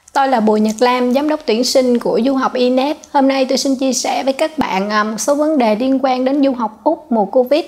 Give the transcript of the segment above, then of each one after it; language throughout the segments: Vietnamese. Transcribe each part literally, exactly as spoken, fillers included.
Tôi là Bùi Nhật Lam, giám đốc tuyển sinh của Du học i net. Hôm nay tôi xin chia sẻ với các bạn một số vấn đề liên quan đến du học Úc mùa Covid.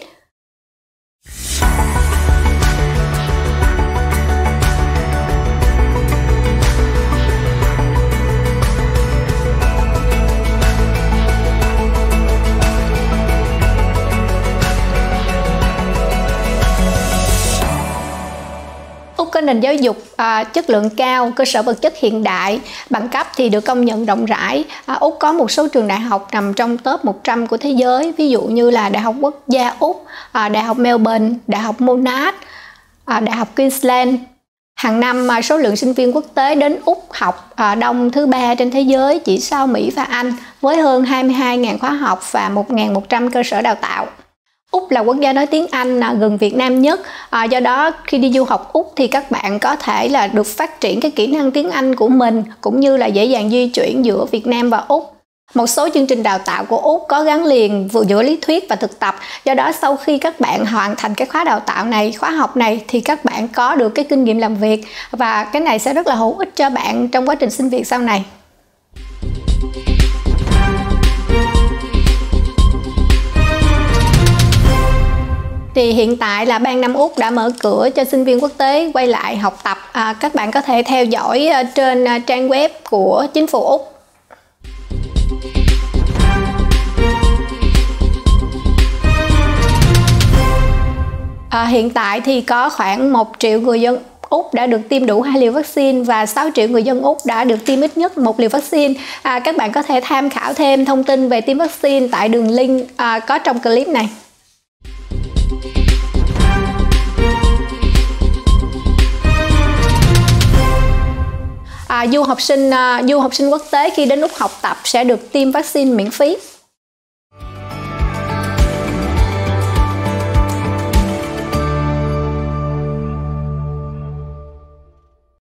Úc có nền giáo dục à, chất lượng cao, cơ sở vật chất hiện đại, bằng cấp thì được công nhận rộng rãi. À, Úc có một số trường đại học nằm trong top một trăm của thế giới, ví dụ như là Đại học Quốc gia Úc, à, Đại học Melbourne, Đại học Monash, à, Đại học Queensland. Hàng năm à, số lượng sinh viên quốc tế đến Úc học à, đông thứ ba trên thế giới, chỉ sau Mỹ và Anh, với hơn hai mươi hai nghìn khóa học và một nghìn một trăm cơ sở đào tạo. Úc là quốc gia nói tiếng Anh à, gần Việt Nam nhất, à, do đó khi đi du học Úc thì các bạn có thể là được phát triển cái kỹ năng tiếng Anh của mình, cũng như là dễ dàng di chuyển giữa Việt Nam và Úc. Một số chương trình đào tạo của Úc có gắn liền vừa giữa lý thuyết và thực tập, do đó sau khi các bạn hoàn thành cái khóa đào tạo này, khóa học này thì các bạn có được cái kinh nghiệm làm việc, và cái này sẽ rất là hữu ích cho bạn trong quá trình xin việc sau này. Thì hiện tại là Ban Năm Úc đã mở cửa cho sinh viên quốc tế quay lại học tập. À, các bạn có thể theo dõi trên trang web của chính phủ Úc. À, hiện tại thì có khoảng một triệu người dân Úc đã được tiêm đủ hai liều vaccine và sáu triệu người dân Úc đã được tiêm ít nhất một liều vaccine. À, các bạn có thể tham khảo thêm thông tin về tiêm vaccine tại đường link à, có trong clip này. À, du học sinh à, du học sinh quốc tế khi đến Úc học tập sẽ được tiêm vaccine miễn phí.